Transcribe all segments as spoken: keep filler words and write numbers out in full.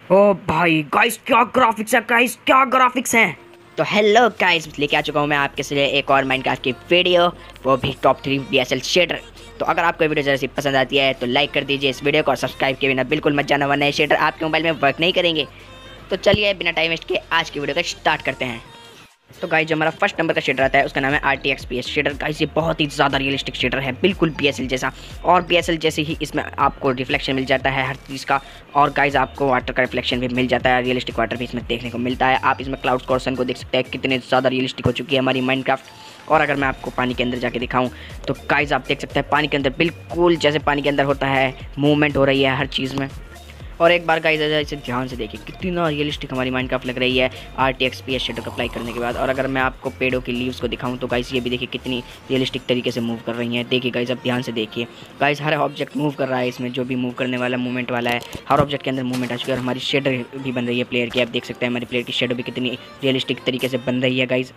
ओ भाई गाइस, क्या ग्राफिक्स है गाइस, क्या ग्राफिक्स हैं। तो हेलो गाइस, लेके आ चुका हूँ मैं आपके लिए एक और माइनक्राफ्ट की वीडियो, वो भी टॉप थ्री बीएसएल शेडर। तो अगर आपको वीडियो जरा सी पसंद आती है तो लाइक कर दीजिए इस वीडियो को, और सब्सक्राइब के बिना बिल्कुल मत जाना, वरना ये शेडर आपके मोबाइल में वर्क नहीं करेंगे। तो चलिए बिना टाइम वेस्ट के आज की वीडियो को स्टार्ट करते हैं। तो गाइस, जो हमारा फर्स्ट नंबर का शेडर आता है उसका नाम है R T X P S shader. Guys, ये बहुत ही ज़्यादा रियलिस्टिक शेडर है, बिल्कुल बी एस एल जैसा, और बी एस एल जैसे ही इसमें आपको रिफ्लेक्शन मिल जाता है हर चीज़ का। और गाइस, आपको वाटर का रिफ्लेक्शन भी मिल जाता है, रियलिस्टिक वाटर भी इसमें देखने को मिलता है। आप इसमें क्लाउड्स कॉर्सन को देख सकते हैं, कितने ज़्यादा रियलिस्टिक हो चुकी है हमारी माइनक्राफ्ट। और अगर मैं आपको पानी के अंदर जाके दिखाऊं तो गाइस, आप देख सकते हैं पानी के अंदर बिल्कुल जैसे पानी के अंदर होता है, मूवमेंट हो रही है हर चीज़ में। और एक बार गाइस इसे ध्यान से देखिए, कितना रियलिस्टिक हमारी माइनक्राफ्ट लग रही है R T X P S shader को अप्लाई करने के बाद। और अगर मैं आपको पेड़ों की लीव्स को दिखाऊं तो गाइस, ये भी देखिए कितनी रियलिस्टिक तरीके से मूव कर रही हैं। देखिए गाइस, अब ध्यान से देखिए गाइस, हर ऑब्जेक्ट मूव कर रहा है इसमें, जो भी मूव करने वाला मूवमेंट वाला है हर ऑब्जेक्ट के अंदर मूवमेंट आ चुकी है। और हमारी शेडर भी बन रही है प्लेयर की, आप देख सकते हैं हमारी प्लेयर की शेडो भी कितनी रियलिस्टिक तरीके से बन रही है गाइस।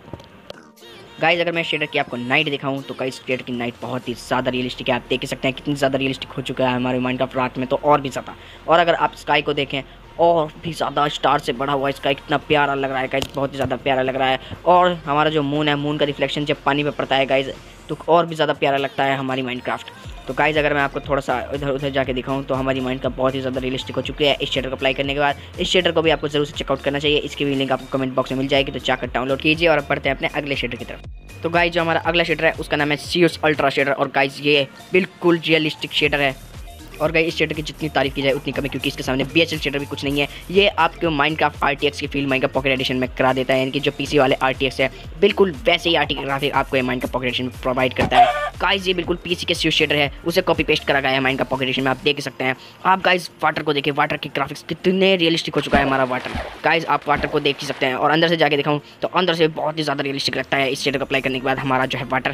गाइस, अगर मैं शेडर की आपको नाइट दिखाऊं तो गाइस, शेडर की नाइट बहुत ही ज़्यादा रियलिस्टिक है, आप देख सकते हैं कितनी ज़्यादा रियलिस्टिक हो चुका है हमारे माइनक्राफ्ट रात में, तो और भी ज़्यादा। और अगर आप स्काई को देखें, और भी ज़्यादा स्टार से बड़ा हुआ स्काई, कितना प्यारा लग रहा है गाइस, बहुत ही ज़्यादा प्यारा लग रहा है। और हमारा जो मून है, मून का रिफ्लेक्शन जब पानी पे पड़ता है गाइस, तो और भी ज़्यादा प्यारा लगता है हमारी माइनक्राफ्ट। तो गाइस, अगर मैं आपको थोड़ा सा इधर उधर जाके दिखाऊं तो हमारी माइंड का बहुत ही ज़्यादा रियलिस्टिक हो चुकी है इस शेडर को अप्लाई करने के बाद। इस शेडर को भी आपको जरूर से चेकआउट करना चाहिए, इसकी भी लिंक आपको कमेंट बॉक्स में मिल जाएगी, तो जाकर डाउनलोड कीजिए। और अब बढ़ते हैं अपने अगले शेडर की तरफ। तो गाइस, जो हमारा अगला शेडर है उसका नाम है सीओस अल्ट्रा शेडर। और गाइस, ये बिल्कुल रियलिस्टिक शेडर है। और गाइस, इस शेडर की जितनी तारीफ की जाए उतनी कम है, क्योंकि इसके सामने बीएसएल शेडर भी कुछ नहीं है। ये आपको माइनक्राफ्ट आरटीएक्स की फील माइनक्राफ्ट पॉकेट एडिशन में करा देता है, यानी कि जो पीसी वाले आरटीएक्स है बिल्कुल वैसे ही आरटीएक्स ग्राफिक आपको ये माइनक्राफ्ट पॉकेट एडिशन में प्रोवाइड करता है। गाइस, ये बिल्कुल पीसी के सीओ शेडर है, उसे कॉपी पेस्ट करा गया है माइनक्राफ्ट पॉकेट एडिशन में, आप देख सकते हैं। आप गाइस वाटर को देखिए, वाटर की ग्राफिक्स कितने रियलिस्टिक हो चुका है हमारा वाटर। गाइस, आप वाटर को देख ही सकते हैं। और अंदर से जाके दिखाऊं तो अंदर से बहुत ही ज़्यादा रियलिस्टिक लगता है इस शेडर को अप्लाई करने के बाद हमारा जो है वाटर।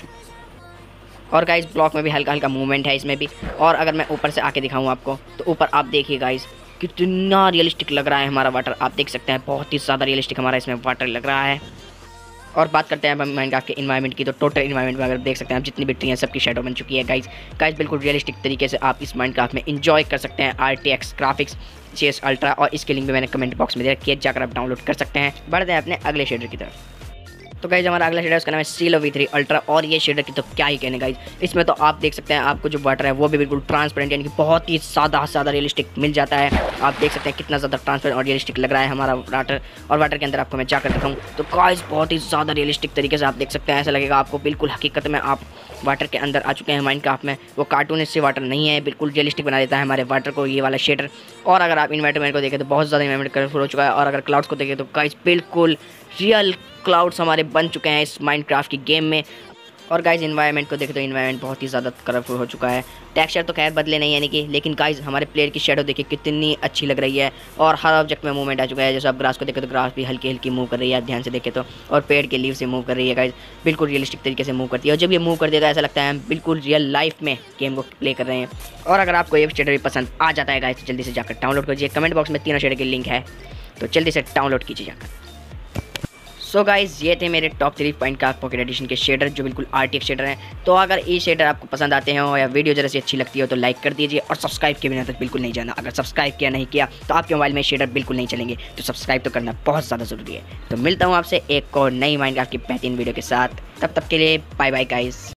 और गाइस, ब्लॉक में भी हल्का हल्का मूवमेंट है इसमें भी। और अगर मैं ऊपर से आके दिखाऊं आपको तो ऊपर आप देखिए गाइस, कितना रियलिस्टिक लग रहा है हमारा वाटर, आप देख सकते हैं बहुत ही ज़्यादा रियलिस्टिक हमारा इसमें वाटर लग रहा है। और बात करते हैं माइनक्राफ्ट के इन्वायरमेंट की, तो टोटल इन्वायरमेंट में अगर देख सकते हैं आप, जितनी भी ट्री हैं सबकी शेडो बन चुकी है गाइस। गाइस, बिल्कुल रियलिस्टिक तरीके से आप इस माइनक्राफ्ट में इंजॉय कर सकते हैं R T X graphics CS ultra, और इसके लिंक भी मैंने कमेंट बॉक्स में दे रखी है, जाकर आप डाउनलोड कर सकते हैं। बढ़ते हैं अपने अगले शेडर की तरफ। तो गाइस, हमारा अगला शेडर है उसका नाम है सीलो वी थ्री अल्ट्रा। और ये शेडर की तो क्या ही कहने गाइस, इसमें तो आप देख सकते हैं आपको जो वाटर है वो भी बिल्कुल ट्रांसपेरेंट, यानी कि बहुत ही ज़्यादा ज़्यादा रियलिस्टिक मिल जाता है। आप देख सकते हैं कितना ज़्यादा ट्रांसपेरेंट और रियलिस्टिक लग रहा है हमारा वाटर। और वाटर के अंदर आपको मैं जाकर दिखाऊँ तो गाइस, बहुत ही ज़्यादा रियलिस्टिक तरीके से आप देख सकते हैं, ऐसा लगेगा आपको बिल्कुल हकीकत में आप वाटर के अंदर आ चुके हैं माइनक्राफ्ट में। वो कार्टून से वाटर नहीं है, बिल्कुल रियलिस्टिक बना देता है हमारे वाटर को ये वाला शेडर। और अगर आप इन्वायरमेंट को देखें तो बहुत ज़्यादा इन्वायरमेंट कलरफुल हो चुका है। और अगर क्लाउड्स को देखें तो गाइस, बिल्कुल रियल क्लाउड्स हमारे बन चुके हैं इस माइनक्राफ्ट की गेम में। और गाइस, इन्वायरमेंट को देखें तो इन्वायरमेंट बहुत ही ज़्यादा कलरफुल हो चुका है। टेक्सचर तो खैर बदले नहीं, यानी कि, लेकिन गाइस हमारे प्लेयर की शेडो देखिए कितनी अच्छी लग रही है। और हर ऑब्जेक्ट में मूवमेंट आ चुका है, जैसे आप ग्रास को देखें तो ग्रास भी हल्की हल्की मूव कर रही है, ध्यान से देखें तो। और पेड़ के लीव से मूव कर रही है गाइस, बिल्कुल रियलिस्टिक तरीके से मूव करती है। और जब ये मूव कर देगा ऐसा लगता है हम बिल्कुल रियल लाइफ में गेम को प्ले कर रहे हैं। और अगर आपको ये शेडर भी पसंद आ जाता है गाइस तो जल्दी से जाकर डाउनलोड कीजिए, कमेंट बॉक्स में तीनों शेडर की लिंक है, तो जल्दी से डाउनलोड कीजिए जाकर। सो so गाइस, ये थे मेरे top three Minecraft pocket edition के शेडर, जो बिल्कुल आरटीएक्स शेडर हैं। तो अगर ये शेडर आपको पसंद आते हैं या वीडियो जरा सी अच्छी लगती हो तो लाइक कर दीजिए, और सब्सक्राइब के बिना तक बिल्कुल नहीं जाना। अगर सब्सक्राइब किया नहीं किया तो आपके मोबाइल में शेडर बिल्कुल नहीं चलेंगे, तो सब्सक्राइब तो करना बहुत ज़्यादा ज़रूरी है। तो मिलता हूँ आपसे एक और नई माइनक्राफ्ट की बेहतरीन वीडियो के साथ, तब तक के लिए बाय बाय गाइस।